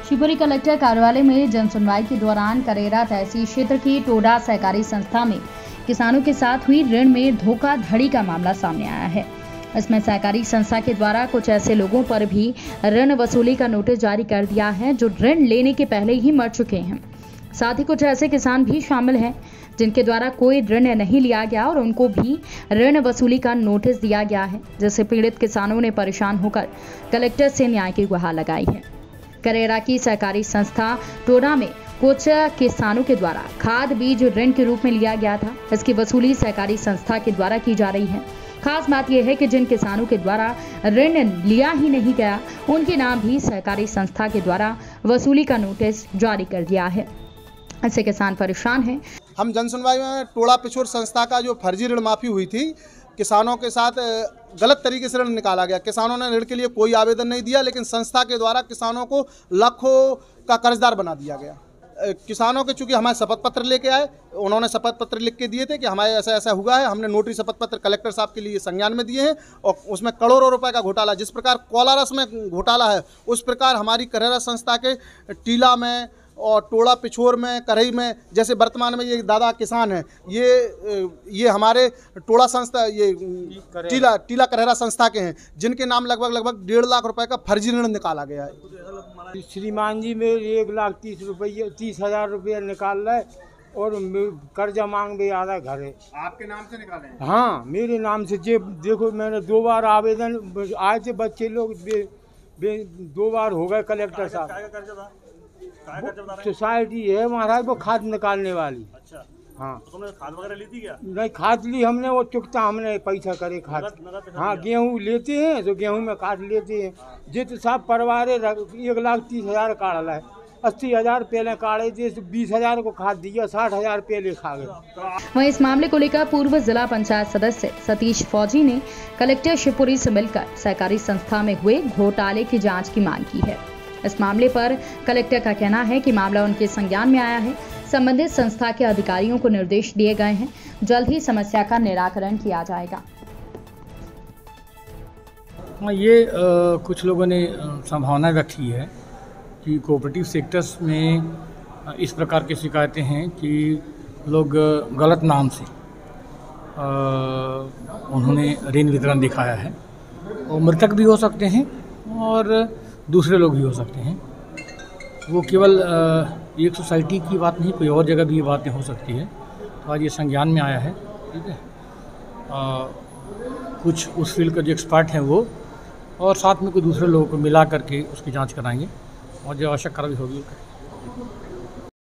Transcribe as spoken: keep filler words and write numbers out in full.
Shivpuri collector कार्यालय में जनसुनवाई के दौरान करेरा तहसील क्षेत्र की टोडा सहकारी संस्था में किसानों के साथ हुई ऋण में धोखाधड़ी का मामला सामने आया है। इसमें सहकारी संस्था के द्वारा कुछ ऐसे लोगों पर भी ऋण वसूली का नोटिस जारी कर दिया है जो ऋण लेने के पहले ही मर चुके हैं। साथ ही कुछ ऐसे किसान भी शामिल हैं जिनके द्वारा कोई ऋण नहीं लिया गया और उनको भी ऋण वसूली का नोटिस दिया गया है, जिससे पीड़ित किसानों ने परेशान होकर कलेक्टर से न्याय की गुहार लगाई है। करेरा की सहकारी संस्था टोडा में कुछ किसानों के द्वारा खाद बीज ऋण के रूप में लिया गया था। इसकी वसूली सहकारी संस्था के द्वारा की जा रही है। खास बात यह है कि जिन किसानों के द्वारा ऋण लिया ही नहीं गया उनके नाम भी सहकारी संस्था के द्वारा वसूली का नोटिस जारी कर दिया है। ऐसे किसान परेशान हैं। हम जनसुनवाई में टोडा पिछोर संस्था का जो फर्जी ऋण माफी हुई थी, किसानों के साथ गलत तरीके से ऋण निकाला गया। किसानों ने ऋण के लिए कोई आवेदन नहीं दिया, लेकिन संस्था के द्वारा किसानों को लाखों का कर्जदार बना दिया गया। किसानों के चूंकि हमारे शपथ पत्र लेके आए, उन्होंने शपथ पत्र लिख के दिए थे कि हमारे ऐसा ऐसा हुआ है। हमने नोटरी शपथ पत्र कलेक्टर साहब के लिए संज्ञान में दिए हैं और उसमें करोड़ों रुपए का घोटाला, जिस प्रकार कोलारस में घोटाला है उस प्रकार हमारी करेरा संस्था के टीला में और टोडा पिछोर में, करई में, जैसे वर्तमान में ये दादा किसान हैं, ये ये हमारे टोडा संस्था, ये टीला टीला करेरा संस्था के हैं, जिनके नाम लगभग लगभग डेढ़ लाख रुपए का फर्जी ऋण निकाला गया है। श्रीमान जी मेरे एक लाख तीस रुपये तीस हजार रुपये निकाल रहे और कर्जा मांग भी आधा घर है। आपके नाम से निकाले हैं? हाँ, मेरे नाम से। जे देखो, मैंने दो बार आवेदन आए थे, बच्चे लोग बे, बे, दो बार हो गए कलेक्टर साहब। सोसाइटी है महाराज, वो खाद निकालने वाली। अच्छा, हाँ। तो तुमने खाद वगैरह ली थी क्या? नहीं, खाद ली हमने, वो चुकता हमने पैसा करे खाद। हाँ, गेहूँ लेते हैं तो गेहूँ में खाद लेते हैं। जित साहब परिवार एक लाख तीस हजार काढ़ है, अस्सी हजार पहले काढ़े थे, बीस हजार को खाद दिया, साठ हजार पहले खा गए। वहीं इस मामले को लेकर पूर्व जिला पंचायत सदस्य सतीश फौजी ने कलेक्टर शिवपुरी से मिलकर सहकारी संस्था में हुए घोटाले की जाँच की मांग की है। इस मामले पर कलेक्टर का कहना है कि मामला उनके संज्ञान में आया है। संबंधित संस्था के अधिकारियों को निर्देश दिए गए हैं, जल्द ही समस्या का निराकरण किया जाएगा। ये आ, कुछ लोगों ने संभावना रखी है कि कोऑपरेटिव सेक्टर्स में इस प्रकार की शिकायतें हैं कि लोग गलत नाम से आ, उन्होंने ऋण वितरण दिखाया है और मृतक भी हो सकते हैं और दूसरे लोग भी हो सकते हैं। वो केवल एक सोसाइटी की बात नहीं, कोई और जगह भी ये बातें हो सकती है। तो आज ये संज्ञान में आया है, ठीक है। आ, कुछ उस फील्ड के जो एक्सपर्ट हैं वो और साथ में कुछ दूसरे लोगों को मिला करके उसकी जांच कराएंगे और जो आवश्यक कार्रवाई होगी।